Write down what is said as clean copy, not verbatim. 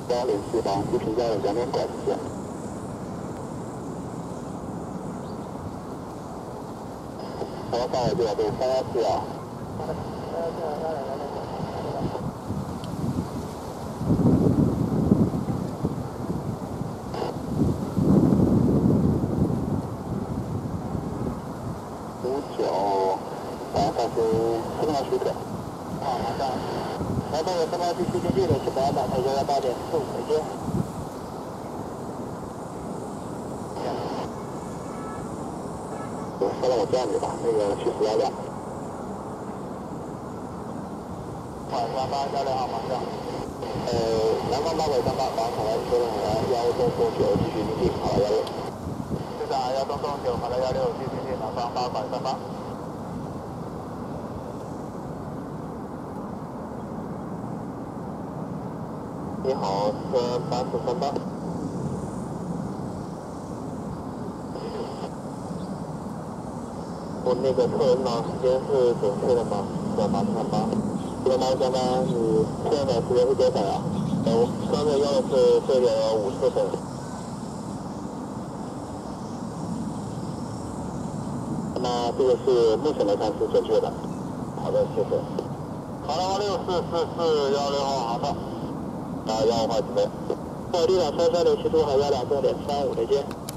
804不停加有2点管线。好，上海这边对314啊。59，然后发出升降许可。好，马上。来到我升降区区间距的请不要打台阶8.45台阶。稍等我这样子吧，那个去412。晚上812号马上。南方8轨38，往海来车动1中9继续离地，好了16。市长1中9，好了16，继续离地，南方8轨38。你好，是8438。我那个客人脑时间是准确的吗？是8438。这个猫相当你客人的时间是多少呀？我刚才要的是这个50分。那这个是目前来看是准确的。好的，谢谢。好了，644416号航道。1号号起飞。立场3367出海压2重点35台阶。